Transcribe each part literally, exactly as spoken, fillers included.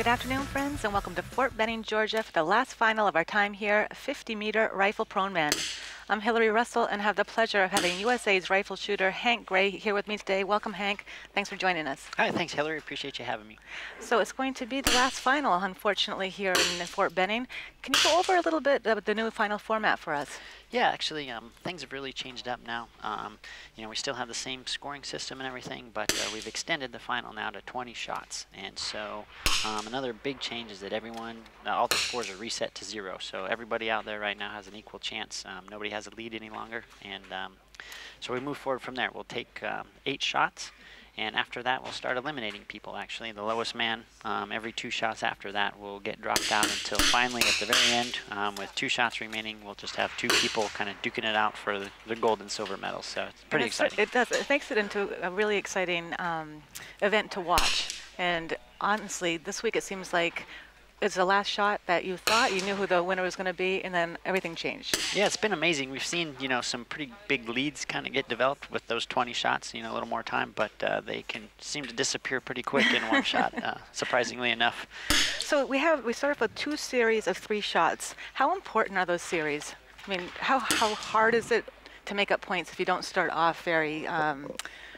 Good afternoon, friends, and welcome to Fort Benning, Georgia for the last final of our time here, fifty meter rifle prone men. I'm Hillary Russell and have the pleasure of having U S A's rifle shooter Hank Gray here with me today. Welcome, Hank. Thanks for joining us. Hi, thanks, Hillary. Appreciate you having me. So it's going to be the last final, unfortunately, here in Fort Benning. Can you go over a little bit of the new final format for us? Yeah, actually, um, things have really changed up now. Um, you know, we still have the same scoring system and everything, but uh, we've extended the final now to twenty shots. And so um, another big change is that everyone, uh, all the scores are reset to zero. So everybody out there right now has an equal chance. Um, nobody has a lead any longer. And um, so we move forward from there. We'll take um, eight shots. And after that, we'll start eliminating people, actually. The lowest man, um, every two shots after that, will get dropped out until finally, at the very end, um, with two shots remaining, we'll just have two people kind of duking it out for the, the gold and silver medals. So it's pretty it's, exciting. It does. It makes it into a really exciting um, event to watch. And honestly, this week it seems like it's the last shot that you thought you knew who the winner was going to be, and then everything changed. Yeah, it's been amazing. We've seen, you know, some pretty big leads kind of get developed with those twenty shots, you know, a little more time, but uh, they can seem to disappear pretty quick in one shot, uh, surprisingly enough. So we have, we started with two series of three shots. How important are those series? I mean, how, how hard is it to make up points if you don't start off very, um,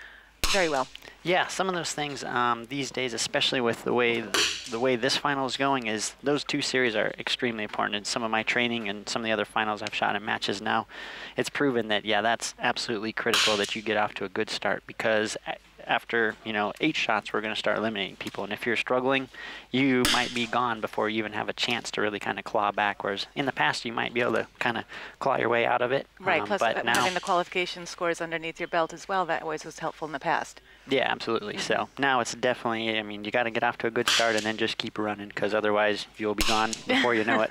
very well? Yeah, some of those things um, these days, especially with the way the way this final is going, is those two series are extremely important. In some of my training and some of the other finals I've shot in matches now, it's proven that, yeah, that's absolutely critical that you get off to a good start, because after, you know, eight shots, we're going to start eliminating people. And if you're struggling, you might be gone before you even have a chance to really kind of claw back. Whereas in the past, you might be able to kind of claw your way out of it. Right, um, plus but uh, now, having the qualification scores underneath your belt as well, that always was helpful in the past. Yeah, absolutely. Mm-hmm. So now it's definitely, I mean, you got to get off to a good start and then just keep running, because otherwise you'll be gone before you know it.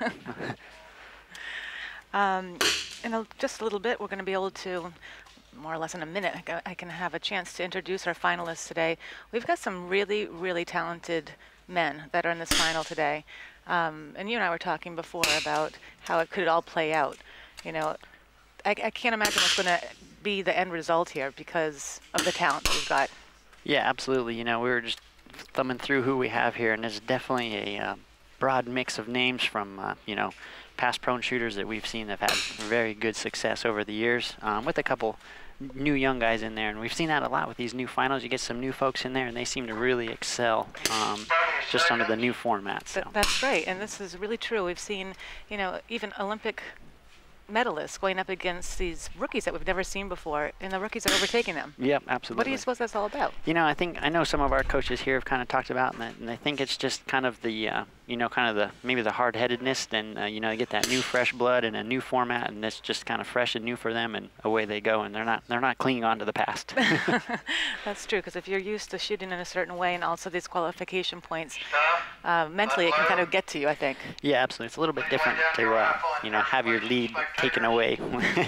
um, in a, just a little bit, we're going to be able to, more or less in a minute, I can have a chance to introduce our finalists today. We've got some really, really talented men that are in this final today. Um, and you and I were talking before about how it could all play out. You know, I, I can't imagine what's going to be the end result here because of the talent that we've got. Yeah, absolutely. You know, we were just thumbing through who we have here, and there's definitely a uh, broad mix of names from, uh, you know, past prone shooters that we've seen that have had very good success over the years, um, with a couple new young guys in there. And we've seen that a lot with these new finals. You get some new folks in there, and they seem to really excel um, just under the new format. So. Th that's right, and this is really true. We've seen, you know, even Olympic medalists going up against these rookies that we've never seen before, and the rookies are overtaking them. Yep, absolutely. What do you suppose that's all about? You know, I think, I know some of our coaches here have kind of talked about that, and I think it's just kind of the, uh, you know, kind of the, maybe the hard-headedness, and, uh, you know, they get that new fresh blood and a new format, and it's just kind of fresh and new for them, and away they go, and they're not, they're not clinging on to the past. That's true, because if you're used to shooting in a certain way, and also these qualification points, uh, mentally it can kind of get to you, I think. Yeah, absolutely. It's a little bit different to, uh, you know, have your lead taken away.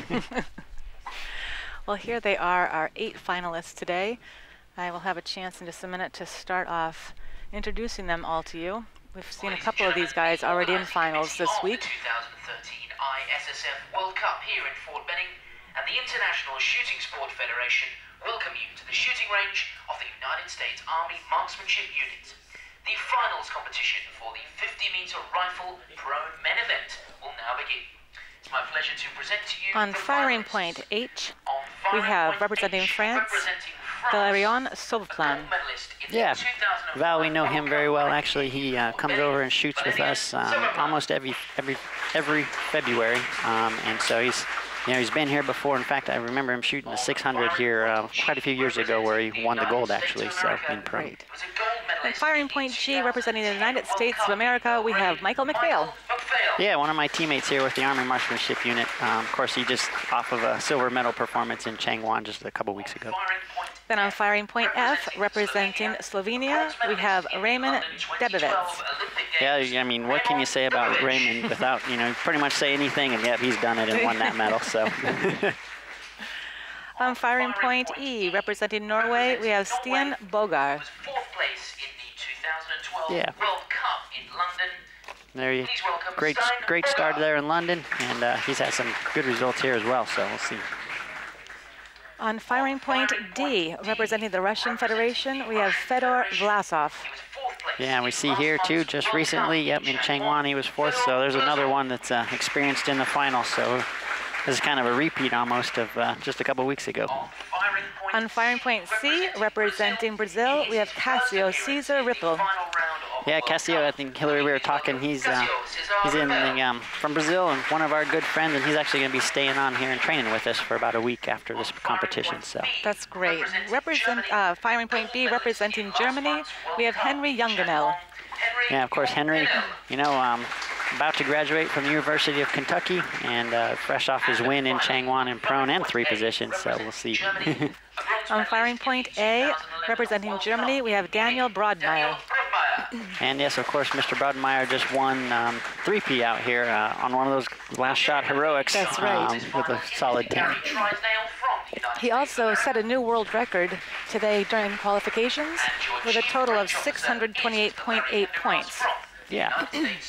Well, here they are, our eight finalists today. I will have a chance in just a minute to start off introducing them all to you. We've seen a couple of these guys already in finals this week. two thousand thirteen I S S F World Cup here in Fort Benning, and the International Shooting Sport Federation welcome you to the shooting range of the United States Army Marksmanship Unit. The finals competition for the fifty meter rifle prone men event will now begin. It's my pleasure to present to you on the firing finalists. point H, On we have point representing H, France, representing France, Valerian a SAUVEPLANE. gold medalist in the Yeah, two thousand five Val, we know him World very Cup well. ranking. Actually, he uh, comes over and shoots with us um, almost every every every February, um, and so he's, you know, he's been here before. In fact, I remember him shooting the six hundred here uh, quite a few years ago, where he won the gold actually. So in pro. Great. And firing point G, representing the United States of America, we have Michael McPhail. Yeah, one of my teammates here with the Army Marksmanship Unit. Um, of course, he just off of a silver medal performance in Changwon just a couple weeks ago. Then on firing point F, representing Slovenia, we have Raymond Debevec. Yeah, I mean, what can you say about Raymond without, you know, pretty much say anything, and yet he's done it and won that medal, so. On firing point E, representing Norway, we have Stian Bogar. Yeah. World Cup in London. There you great, great start there in London, and uh, he's had some good results here as well, so we'll see. On firing point D, representing the Russian Federation, we have Fedor VLASOV. place. Yeah, we in see last here too, month's just World recently, Cup yep, in Changwon he was fourth, so there's another one that's uh, experienced in the final. So this is kind of a repeat almost of uh, just a couple weeks ago. On firing point, On firing point C, representing Brazil, we have Cassio Cesar Ripple. Yeah, Cassio, I think Hillary, we were talking, he's uh, he's in the, um, from Brazil and one of our good friends, and he's actually going to be staying on here and training with us for about a week after this competition. So That's great. Represent uh, firing point B, representing Germany, we have Henry Younganel. yeah, of course, Henry, you know, um, about to graduate from the University of Kentucky and uh, fresh off his win in Changwon in prone and three positions, so we'll see. On firing point A, representing Germany, we have Daniel BRODMEIER. And yes, of course, Mister BRODMEIER just won um, three P out here uh, on one of those last shot heroics. That's right. Um, with a solid ten. He also set a new world record today during qualifications with a total of six hundred twenty-eight point eight points. Yeah.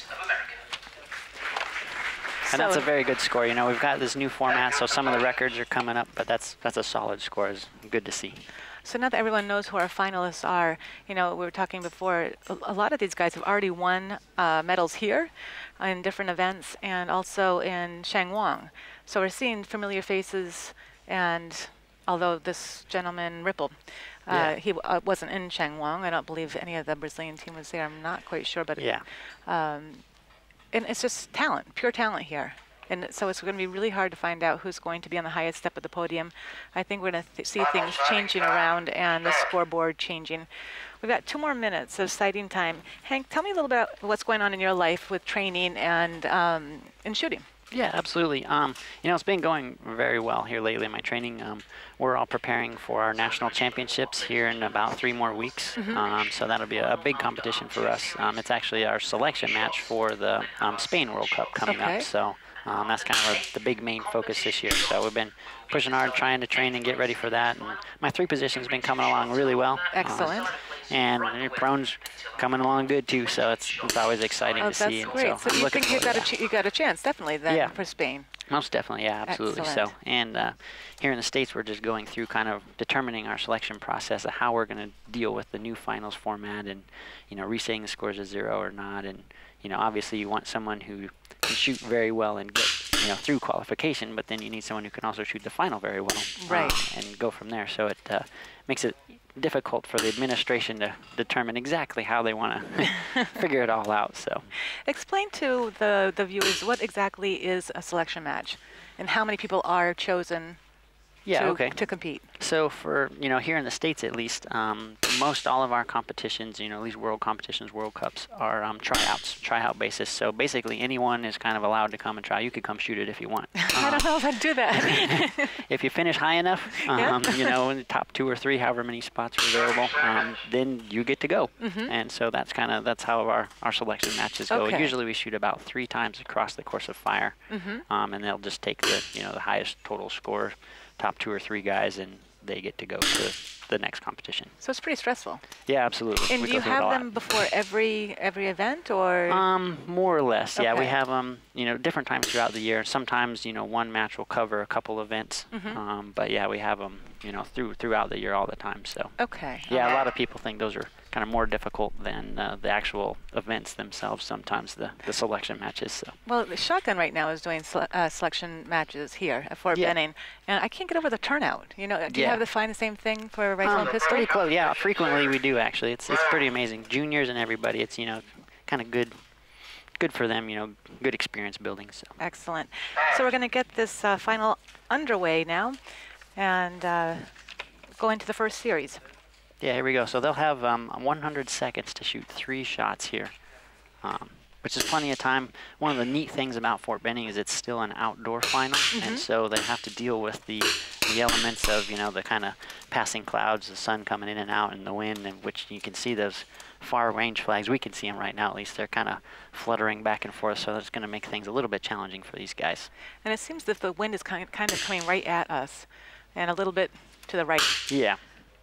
And So- that's a very good score. You know, we've got this new format, so some of the records are coming up, but that's that's a solid score. It's good to see. So now that everyone knows who our finalists are, you know, we were talking before, a, a lot of these guys have already won uh, medals here in different events and also in Changwon. So we're seeing familiar faces, and although this gentleman, Ripple, uh, Yeah. he uh, wasn't in Changwon. I don't believe any of the Brazilian team was there. I'm not quite sure, but Yeah. um, and it's just talent, pure talent here. And so it's going to be really hard to find out who's going to be on the highest step of the podium. I think we're going to th see things changing around and the scoreboard changing. We've got two more minutes of sighting time. Hank, tell me a little bit about what's going on in your life with training and um, in shooting. Yeah, absolutely. Um, you know, it's been going very well here lately in my training. Um, we're all preparing for our national championships here in about three more weeks. Mm-hmm. um, so that'll be a, a big competition for us. Um, it's actually our selection match for the um, Spain World Cup coming Okay. up. So um, that's kind of our, the big main focus this year. So we've been pushing hard, trying to train and get ready for that. And my three position's been coming along really well. Excellent. Um, and your prone's coming along good too. So it's it's always exciting Oh, to that's see. And great. So, I'm you looking think you forward got to a that. ch you got a chance, definitely, then Yeah. for Spain. Most definitely, yeah, absolutely. Excellent. So, and uh, here in the States, we're just going through kind of determining our selection process of how we're going to deal with the new finals format, and you know, resetting the scores to zero or not. And you know, obviously, you want someone who can shoot very well and get you know through qualification, but then you need someone who can also shoot the final very well, Right. um, and go from there. So it uh, makes it difficult for the administration to determine exactly how they want to figure it all out. So. Explain to the, the viewers what exactly is a selection match and how many people are chosen Yeah, to, okay. to compete. So for, you know, here in the States at least, um, most all of our competitions, you know, at least world competitions, World Cups, are um, tryouts, tryout basis. So basically anyone is kind of allowed to come and try. You could come shoot it if you want. I don't know if I'd do that. If you finish high enough, Yeah. um, you know, in the top two or three, however many spots are available, um, then you get to go. Mm-hmm. And so that's kind of, that's how our, our selection matches go. Okay. Usually we shoot about three times across the course of fire. Mm-hmm. Um, and they'll just take the, you know, the highest total score, top two or three guys, and they get to go to the next competition. So it's pretty stressful. Yeah, absolutely. And We do you go through it a have lot. them before every every event, or? Um, more or less, yeah. We Okay. have them, you know, different times throughout the year. Sometimes, you know, one match will cover a couple events. Mhm. Um, but yeah, we have them, you know, through throughout the year all the time. So Okay. yeah, a lot of people think those are kind of more difficult than uh, the actual events themselves. Sometimes the the selection matches. So Well, the Shotgun right now is doing sele uh, selection matches here at Fort Yeah. Benning, and I can't get over the turnout. You know, do you Yeah. have to find the same thing for Rifle Um, and Pistol? pretty close. Yeah, frequently we do actually. It's it's pretty amazing. Juniors and everybody. It's you know, kind of good. Good for them, you know, good experience building. So. Excellent. So we're going to get this uh, final underway now, and uh, go into the first series. Yeah, here we go. So they'll have um, one hundred seconds to shoot three shots here, um, which is plenty of time. One of the neat things about Fort Benning is it's still an outdoor final, and so they have to deal with the, the elements of, you know, the kind of passing clouds, the sun coming in and out, and the wind, and which you can see those far range flags. We can see them right now, at least. They're kind of fluttering back and forth, so that's going to make things a little bit challenging for these guys. And it seems that the wind is kind kind of coming right at us, and a little bit to the right. Yeah.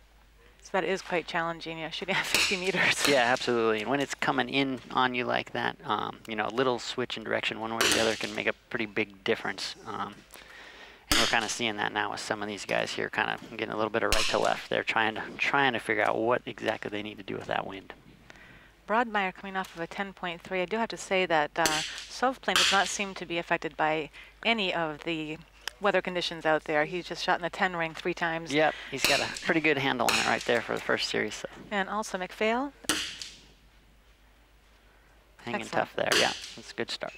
So that is quite challenging. Yeah, shooting at fifty meters. Yeah, absolutely. And when it's coming in on you like that, um, you know, a little switch in direction one way or the other can make a pretty big difference. Um, and we're kind of seeing that now with some of these guys here, kind of getting a little bit of right to left. They're trying to trying to figure out what exactly they need to do with that wind. BRODMEIER coming off of a ten point three. I do have to say that uh, SAUVEPLANE does not seem to be affected by any of the weather conditions out there. He just shot in the ten ring three times. Yep, he's got a pretty good handle on it right there for the first series. So. And also McPhail. Hanging Excellent. tough there, yeah, that's a good start.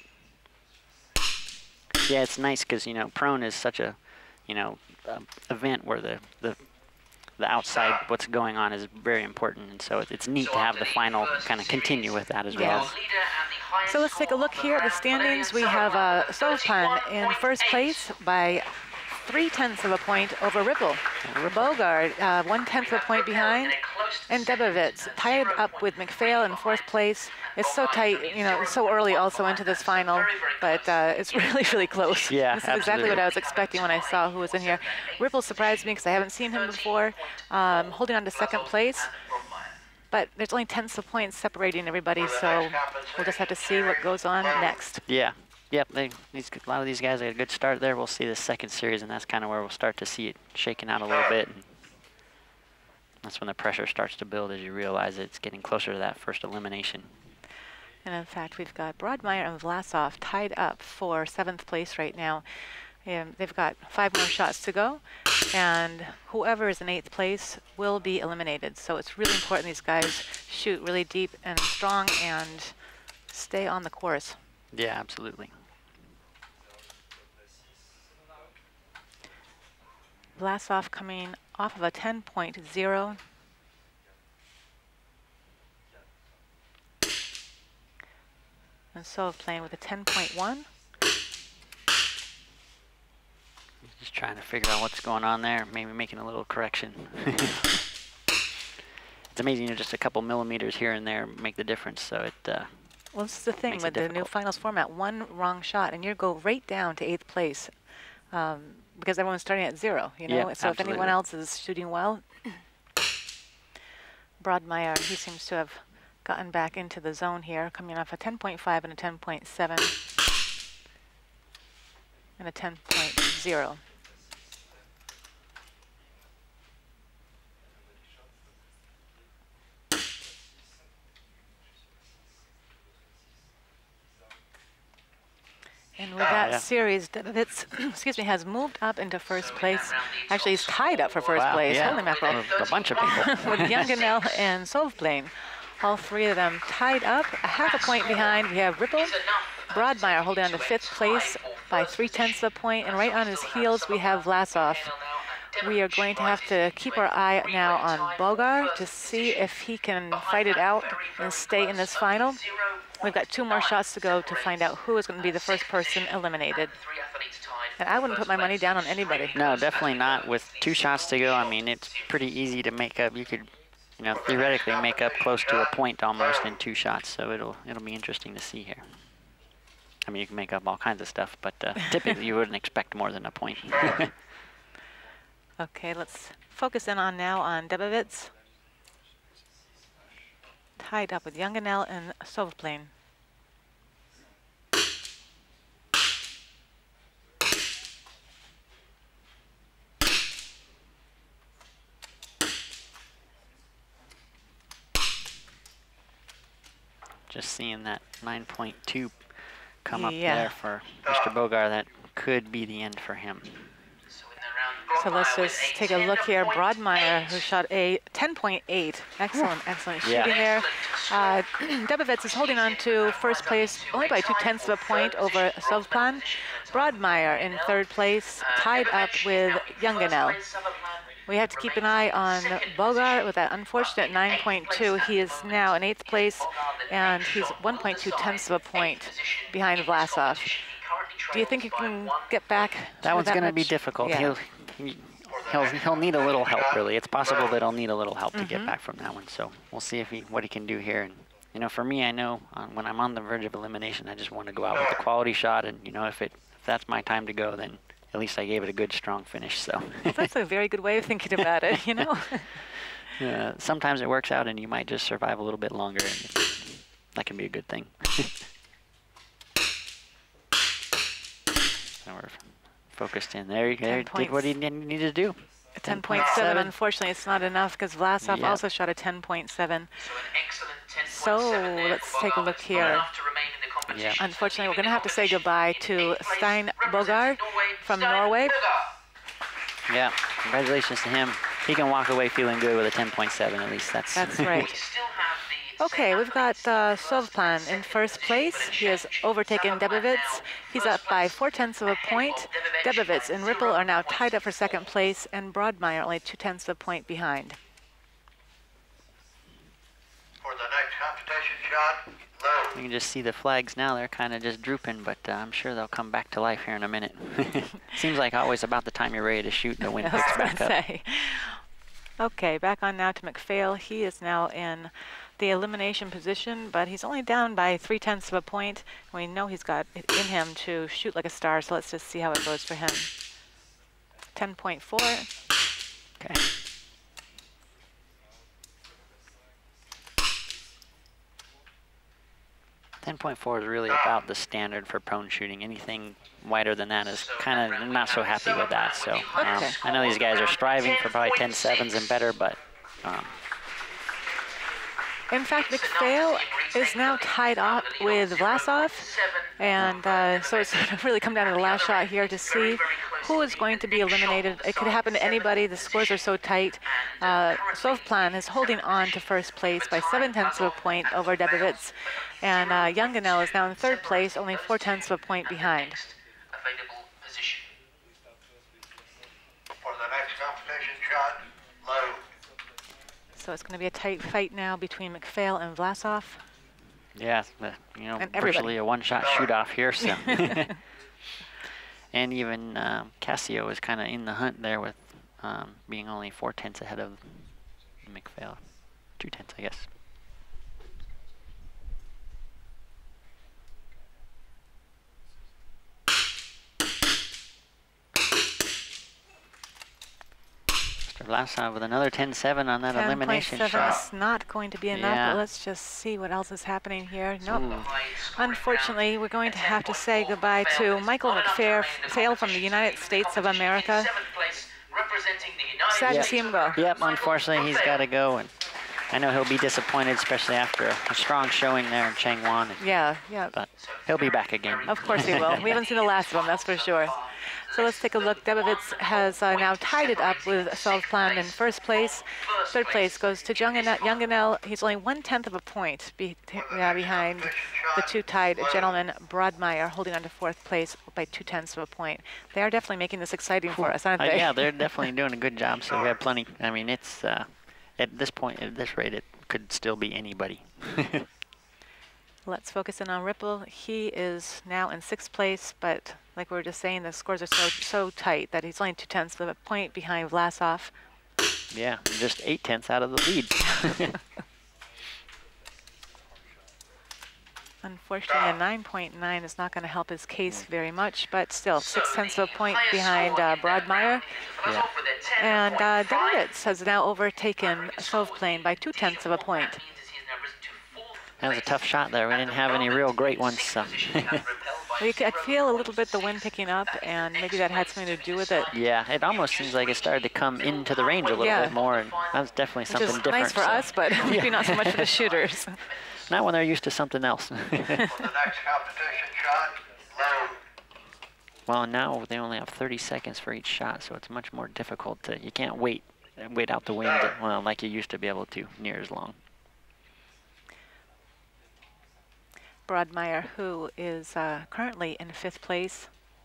Yeah, it's nice because, you know, prone is such a, you know, uh, event where the, the the outside, what's going on is very important, and so it, it's neat to have the final kind of continue with that as well. So let's take a look here at the standings. We have uh, SAUVEPLANE in first place by three-tenths of a point over Ripple. Bogard, uh, one-tenth of a point behind. And Debovitz tied up with McPhail in fourth place. It's so tight, you know, so early also into this final, but uh, it's really, really close. Yeah, This is absolutely. exactly what I was expecting when I saw who was in here. Ripple surprised me because I haven't seen him before, um, holding on to second place. But there's only tenths of points separating everybody, so we'll just have to see what goes on next. Yeah, yep, they, these, a lot of these guys had a good start there. We'll see the second series, and that's kind of where we'll start to see it shaking out a little bit. And that's when the pressure starts to build as you realize it's getting closer to that first elimination. And in fact, we've got BRODMEIER and VLASOV tied up for seventh place right now. Um, they've got five more shots to go, and whoever is in eighth place will be eliminated. So it's really important these guys shoot really deep and strong and stay on the course. Yeah, absolutely. VLASOV coming off of a ten point oh. And SAUVEPLANE with a ten point one. Just trying to figure out what's going on there, maybe making a little correction. It's amazing, you know, just a couple millimeters here and there make the difference, so it uh, Well, this is the thing makes with it the new difficult. finals format. One wrong shot, and you go right down to eighth place um, because everyone's starting at zero, you know? Yeah, so if anyone absolutely. else is shooting well, BRODMEIER, he seems to have gotten back into the zone here, coming off a ten point five and a ten point seven and a ten point oh. And with Oh, that yeah. series, Debovitz, excuse me, has moved up into first place. Actually, he's tied up for first wow, place. yeah, Holy mackerel. a bunch of people. With Younganel and SAUVEPLANE. All three of them tied up, a half a point behind. We have Ripple, BRODMEIER holding on to fifth place by three-tenths of a point, and right on his heels we have VLASOV. We are going to have to keep our eye now on Bogard to see if he can fight it out and stay in this final. We've got two more shots to go to find out who is going to be the first person eliminated. And I wouldn't put my money down on anybody. No, definitely not. With two shots to go, I mean, it's pretty easy to make up. You could, you know, theoretically make up close to a point almost in two shots, so it'll it'll be interesting to see here. I mean, you can make up all kinds of stuff, but uh, typically you wouldn't expect more than a point. Okay, let's focus in on now on Debovitz. Tied up with Younganel and SAUVEPLANE. Just seeing that nine point two come up Yeah. there for Mister Bogard, that could be the end for him. So let's just take a look here. BRODMEIER, who shot a ten point eight. Excellent, excellent Yeah. shooting there. Uh, Debovitz is holding on to first place only by two-tenths of a point over SAUVEPLANE. BRODMEIER in third place, tied up with Younganel. We have to keep an eye on Bogard with that unfortunate nine point two. He is now in eighth place, and he's one point two tenths of a point behind VLASOV. Do you think you can get back? That to one's going to be much? difficult. Yeah. He'll, he, he'll he'll need a little help, really. It's possible that he'll need a little help to Mm-hmm. get back from that one. So we'll see if he what he can do here. And you know, for me, I know uh, when I'm on the verge of elimination, I just want to go out with a quality shot. And you know, if it if that's my time to go, then at least I gave it a good, strong finish. So Well, that's a very good way of thinking about it, you know? uh, sometimes it works out, and you might just survive a little bit longer, and that can be a good thing. So we're focused in there. There, did what points. he did- needed to do. ten point seven, unfortunately, it's not enough because VLASOV Yeah. also shot a ten point seven. So an excellent ten So let's take a look here. Yeah. Unfortunately, we're going to have to say goodbye to Stein Bogard from Norway. Yeah, congratulations to him. He can walk away feeling good with a ten point seven at least. That's That's right. Okay, we've got uh, SAUVEPLANE in first place. He has overtaken Debovitz. He's up by four-tenths of a point. Debovitz and Ripple are now tied up for second place, and BRODMEIER only two-tenths of a point behind. For the next competition shot, low. You can just see the flags now. They're kind of just drooping, but uh, I'm sure they'll come back to life here in a minute. Seems like always about the time you're ready to shoot, the wind I was picks back gonna up. say. Okay, back on now to McPhail. He is now in the elimination position, but he's only down by three-tenths of a point. We know he's got it in him to shoot like a star, so let's just see how it goes for him. ten point four. Okay. ten point four is really about the standard for prone shooting. Anything wider than that is kind of not so happy with that. So um, Okay. I know these guys are striving for probably ten sevens and better, but um, In fact, McPhail is now tied up with VLASOV, and uh, so it's really come down to the last shot here to see who is going to be eliminated. It could happen to anybody. The scores are so tight. Uh, SAUVEPLANE is holding on to first place by seven-tenths of a point over Debovitz, and uh, Younganel is now in third place, only four-tenths of a point behind. Available position. For the next competition shot, low. So it's going to be a tight fight now between McPhail and VLASOV. yeah, uh, you know, And everybody. virtually a one-shot shoot-off here. So, and even um, Casio is kind of in the hunt there with um, being only four tenths ahead of McPhail, two tenths, I guess. VLASOV with another ten seven on that elimination ten point seven shot. is not going to be enough, Yeah. but let's just see what else is happening here. Nope. Ooh. Unfortunately, we're going to have to say goodbye to Michael McPhail Fail from the United States of America. Sad to see him go. Yep, unfortunately he's got to go, and I know he'll be disappointed, especially after a, a strong showing there in Changwon. And, Yeah, yeah. but he'll be back again. Of course he will. We haven't seen the last of him, that's for sure. So let's take a look. Debovitz has uh, now tied it up with SAUVEPLANE in first place. Third place goes to Younganel. He's only one-tenth of a point be uh, behind the two tied gentlemen, BRODMEIER, holding on to fourth place by two-tenths of a point. They are definitely making this exciting for us, aren't Uh, they? yeah, they're definitely doing a good job, so we have plenty. I mean, it's, uh, at this point, at this rate, it could still be anybody. Let's focus in on Ripple. He is now in sixth place, but like we were just saying, the scores are so so tight that he's only two-tenths of a point behind VLASOV. Yeah, just eight tenths out of the lead. Unfortunately, a nine point nine is not going to help his case very much, but still, six-tenths of a point behind uh, BRODMEIER. Yeah. And uh, Debovitz has now overtaken SAUVEPLANE by two-tenths of a point. That was a tough shot there. We didn't have any real great ones, so. We could, I feel a little bit the wind picking up, and maybe that had something to do with it. Yeah, it almost seems like it started to come into the range a little Yeah. bit more, and that was definitely Which something is different. nice for so. us, but maybe not so much for the shooters. Not when they're used to something else. For the next competition shot, low. Well, now they only have thirty seconds for each shot, so it's much more difficult to, you can't wait, wait out the wind, well, like you used to be able to, near as long. BRODMEIER, who is uh, currently in fifth place.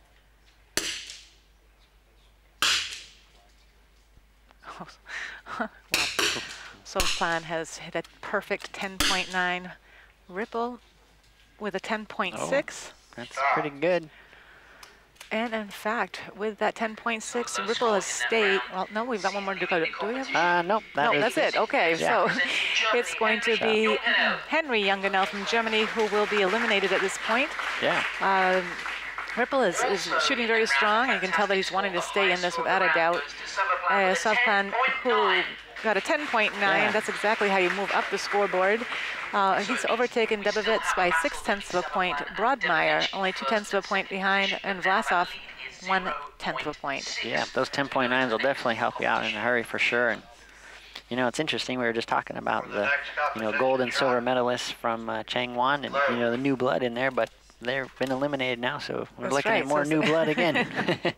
Well, SAUVEPLANE has hit a perfect ten point nine. Ripple with a ten point six. Oh, that's pretty good. And in fact, with that ten point six, Ripple has stayed. Well, no, we've got one more to go. Do we have? Uh, nope. That No, is that's it. Okay, Yeah. so it's going to be Henry Younganel from Germany who will be eliminated at this point. Yeah. Um, Ripple is, is shooting very strong. You can tell that he's wanting to stay in this without a doubt. Uh, SAUVEPLANE, who got a ten point nine. Yeah. That's exactly how you move up the scoreboard. Uh, he's overtaken Debovitz by six-tenths of a point. BRODMEIER only two-tenths of a point behind, and VLASOV one-tenth of a point. Yeah, those ten point nines will definitely help you out in a hurry for sure. And You know, it's interesting. We were just talking about the, you know, gold and silver medalists from uh, Changwon, and you know the new blood in there, but they've been eliminated now, so we're That's looking right. at more So- new blood again. Start.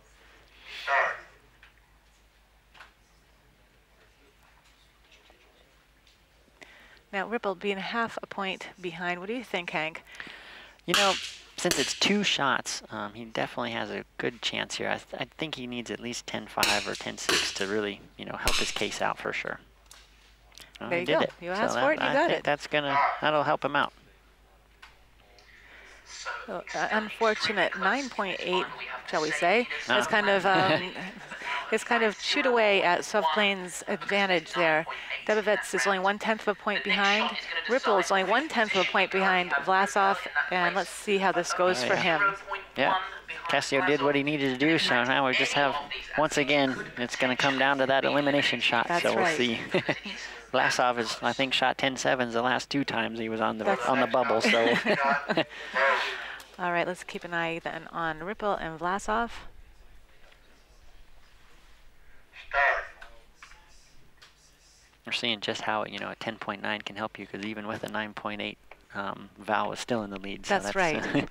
Now, Ripple being half a point behind. What do you think, Hank? You know, since it's two shots, um, he definitely has a good chance here. I, th I think he needs at least ten five or ten six to really, you know, help his case out for sure. Well, There he you did go. it. You So asked that- for it, you I got think it. That's gonna, that'll help him out. So, uh, unfortunate nine point eight, shall we say, has kind of um, has kind of chewed away at SAUVEPLANE's advantage there. Debovets is only one tenth of a point behind. Ripple is only one tenth of a point behind VLASOV, and let's see how this goes Oh, for yeah. him. Yeah, Cassio did what he needed to do, so now we just have, once again, it's going to come down to that elimination shot, That's so we'll right. see. VLASOV has, I think, shot ten sevens the last two times he was on the That's- on the bubble, so Shot. All right, let's keep an eye then on Ripple and VLASOV. Start. we're seeing just how, you know, a ten point nine can help you, because even with a nine point eight, um, Val is still in the lead. So That's that's right.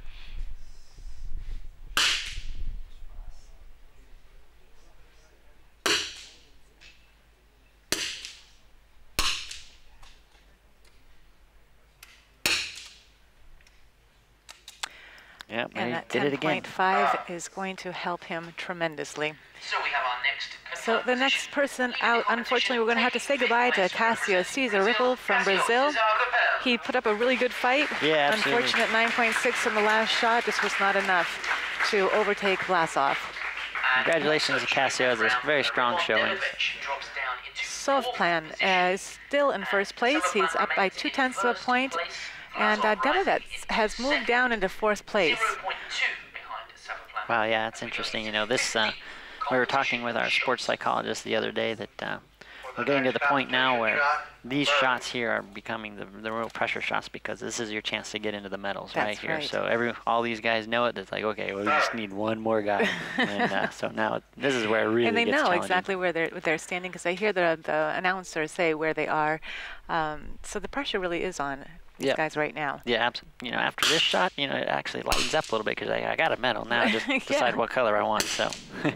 yeah, And he that did it ten again. point five is going to help him tremendously. So we have our next. So the next person out, unfortunately, we're going to have to say goodbye to Cassio Cesar Ripple from Brazil. He put up a really good fight. Yeah, absolutely. Unfortunate nine point six in the last shot. This was not enough to overtake VLASOV. Congratulations to Cassio. It's a very strong showing. SAUVEPLANE uh, is still in first place. He's up by two tenths of a point. And uh, Debovets has moved down into fourth place. Wow, yeah, that's interesting. You know, this, uh, we were talking with our sports psychologist the other day that uh, we're getting to the point now where these shots here are becoming the, the real pressure shots, because this is your chance to get into the medals That's right here. right. So every all these guys know it. It's like, okay, well, we just need one more guy. and uh, so now this is where it really And they gets know challenging. exactly where they're, where they're standing, because I hear the, the announcers say where they are. Um, so the pressure really is on these Yeah. guys right now. Yeah, abs- you know, after this shot, you know, it actually lightens up a little bit, because I, I got a medal now. Just Yeah. decide what color I want. So.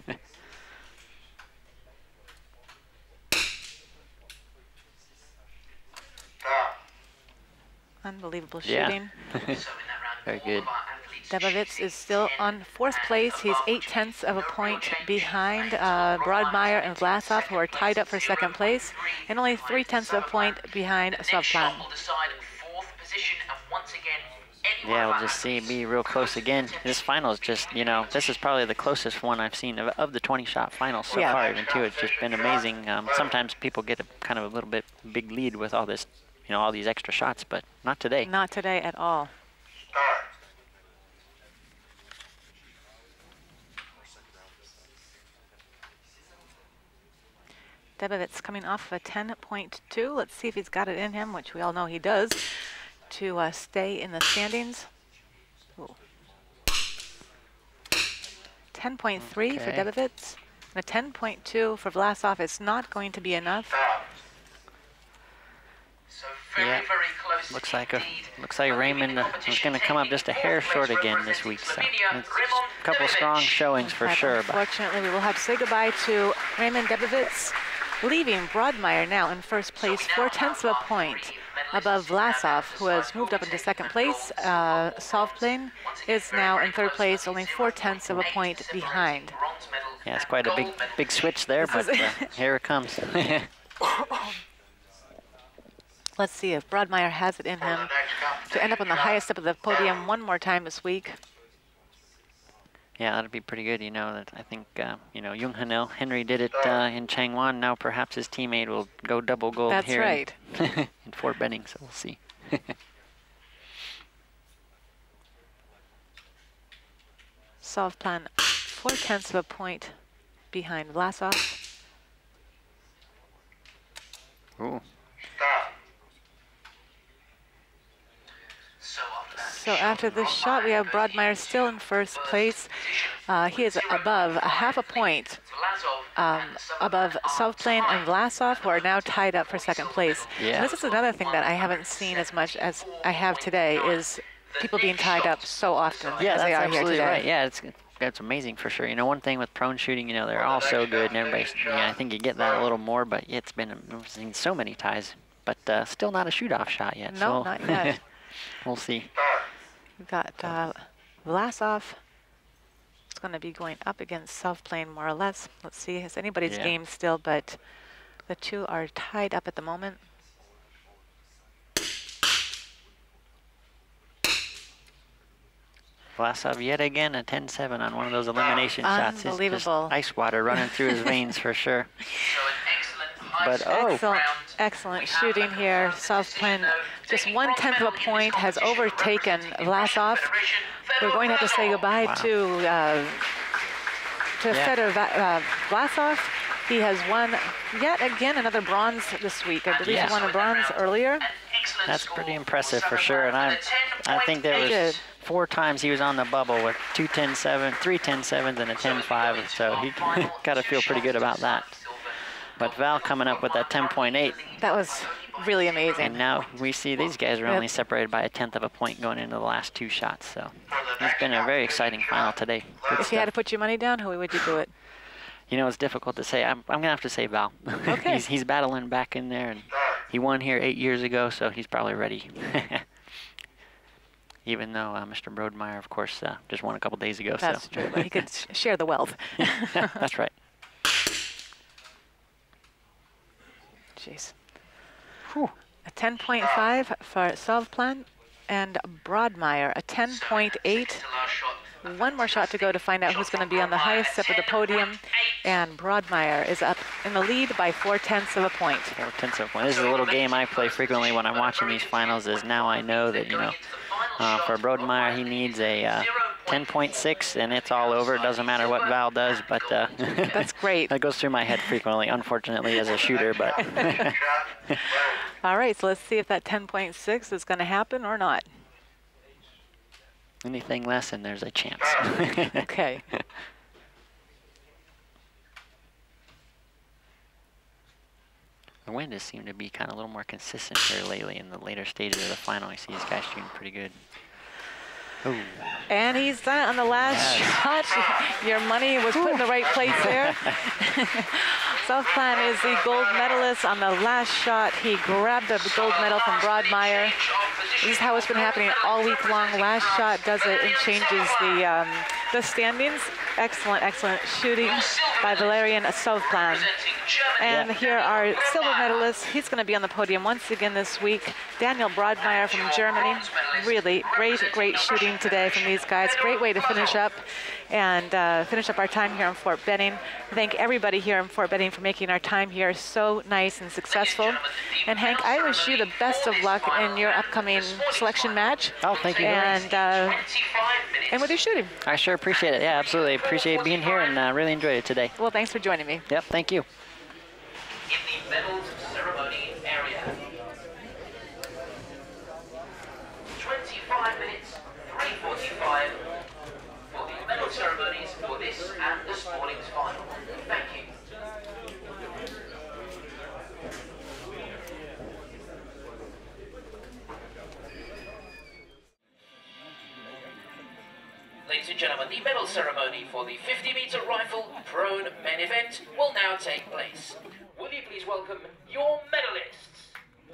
Stop. Unbelievable Yeah. shooting. Very good. Debovets is still on fourth place. He's eight tenths of a point behind uh, BRODMEIER and VLASOV, who are tied up for second place, and only three tenths of a point behind SAUVEPLANE. Yeah, we'll just see, be real close again. This final is just, you know, this is probably the closest one I've seen of, of the twenty shot finals so Yeah. far, even too. It's just been amazing. Um, sometimes people get a kind of a little bit big lead with all this, you know, all these extra shots, but not today. Not today at all. Start. Debovets coming off of a ten point two. Let's see if he's got it in him, which we all know he does, to uh, stay in the standings. Ooh. ten point three for Okay. Debovets, and a ten point two for VLASOV. It's not going to be enough. Stop. So very, Yeah. very close Looks like a, indeed. looks like But leaving Raymond the uh, is competition going to come up taking just a fourth hair place short again this representing week. So Slovenia, it's Raymond a couple Daniel. strong showings for But sure. But unfortunately, we will have to say goodbye to Raymond Debovets, leaving BRODMEIER now in first place, four tenths of a point above VLASOV, who has moved up into second place. Uh, SAUVEPLANE is now in third place, only four tenths of a point behind. yeah, it's quite a big, big switch there. This But is- uh, here it comes. Let's see if BRODMEIER has it in For him the next to end up on the competition highest step of the podium one more time this week. Yeah, that'd be pretty good. You know, that I think, uh, you know, Jung Hanel, Henry did it uh, in Changwon. Now perhaps his teammate will go double gold That's here right. in, in Fort Benning, so we'll see. SAUVEPLANE four tenths of a point behind VLASOV. Ooh. Stop. So after that So shot after this shot, we have BRODMEIER still in first place. Uh, he is above a half a point um, above SAUVEPLANE and VLASOV, who are now tied up for second place. Yeah. And this is another thing that I haven't seen as much as I have today, is people being tied up so often Yeah, as that's they are here absolutely today. right. Yeah, it's that's amazing for sure. You know, one thing with prone shooting, you know, they're all so good, and everybody's, yeah, I think you get that a little more, but yeah, it's been, I've seen so many ties, but uh, still not a shoot-off shot yet. No, so not yet. We'll see. We've got uh, VLASOV. It's going to be going up against SAUVEPLANE more or less. Let's see, it's anybody's Yeah. game still, but the two are tied up at the moment. VLASOV yet again a ten seven on one of those elimination shots. It's just Unbelievable. ice water running through his veins for sure. But oh, Excellent, excellent shooting here. SAUVEPLANE, just one tenth of a point, has overtaken VLASOV. We're going to have to say goodbye Wow. to uh, to Yeah. Fedor uh, VLASOV. He has won yet again another bronze this week. I believe Yeah. he won a bronze earlier. that's pretty impressive for sure. And I, I think there was Good. four times he was on the bubble with two ten seven, three ten sevens, and a ten five. So he got to feel pretty good about that. But Val coming up with that ten point eight. That was really amazing. And now we see these guys are Yep. only separated by a tenth of a point going into the last two shots. So it's been a very exciting final today. Good If you had to stuff. put your money down, who would you do it? You know, it's difficult to say. I'm, I'm going to have to say Val. Okay. he's, he's battling back in there, and he won here eight years ago, so he's probably ready. Even though uh, Mister BRODMEIER, of course, uh, just won a couple days ago. That's so. true, but he could sh- share the wealth. That's right. Jeez. A ten point five for SAUVEPLANE and BRODMEIER, a ten point eight. One more shot to go to find out who's going to be on the highest step of the podium, and BRODMEIER is up in the lead by four tenths of a point. Four tenths of a point. This is a little game I play frequently when I'm watching these finals. Is now I know that, you know, uh, for BRODMEIER he needs a uh, ten point six, and it's all over. It doesn't matter what Val does, but uh, That's great. that goes through my head frequently, unfortunately, as a shooter. But All right, so let's see if that ten point six is going to happen or not. anything less, and there's a chance. Okay. The wind has seemed to be kind of a little more consistent here lately in the later stages of the final. I see these guys shooting pretty good. Ooh. And he's done it on the last shot. Your money was put in the right place there. SAUVEPLANE is the gold medalist on the last shot. He grabbed the gold medal from BRODMEIER. This is how it's been happening all week long. Last shot does it and changes the um, the standings. Excellent, excellent shooting by Valerian SAUVEPLANE. And Yeah. here are silver medalists. He's going to be on the podium once again this week. Daniel BRODMEIER from Germany. Really great, great shooting today from these guys. Great way to finish up and uh, finish up our time here in Fort Benning. Thank everybody here in Fort Benning for making our time here so nice and successful. And Hank, I wish you the best of luck in your upcoming selection match. Oh, thank you. And uh, and with your shooting. I sure appreciate it. Yeah, absolutely. Appreciate being here and uh, really enjoyed it today. Well, thanks for joining me. Yep, thank you. In the medals ceremony area. twenty-five minutes, three forty-five for the medal ceremonies for this and the Sporting's final. Thank you. Ladies and gentlemen, the medal ceremony for the fifty meter rifle prone main event will now take place. Will you please welcome your medalists?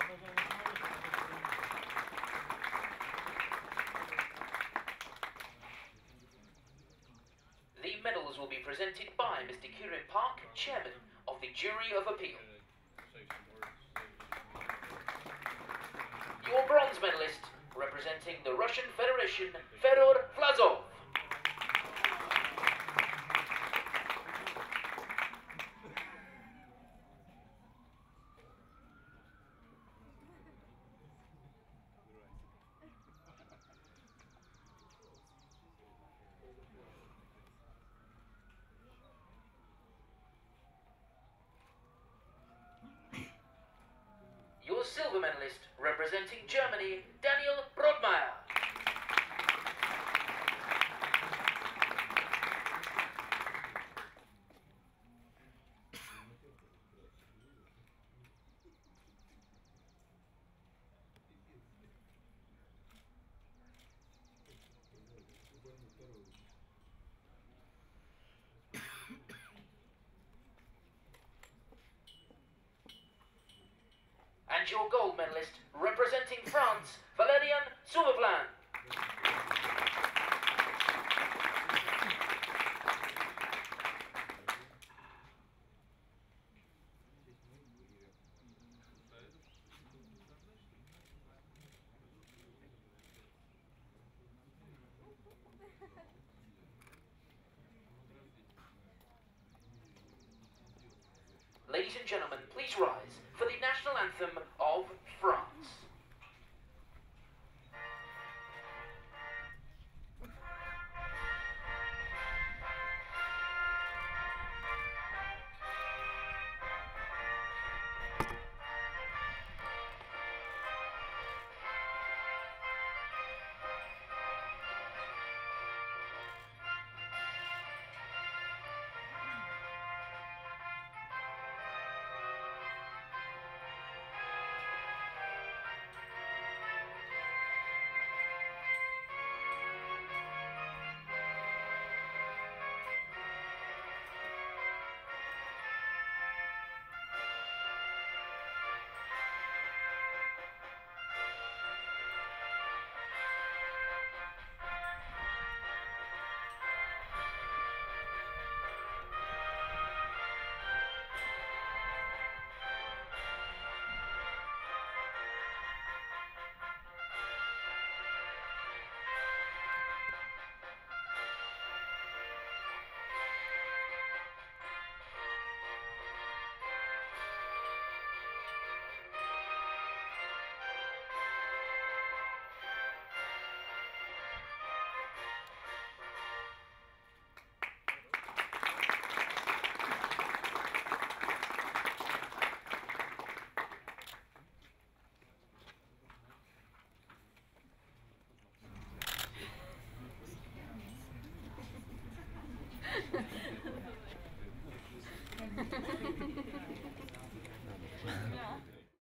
The medals will be presented by Mister Kieran Park, Chairman of the Jury of Appeal. Your bronze medalist, representing the Russian Federation, Fedor VLASOV. Your silver medalist, representing Germany, Daniel BRODMEIER. your gold medalist, representing France, Valerian SAUVEPLANE. Ladies and gentlemen, please rise for the national anthem of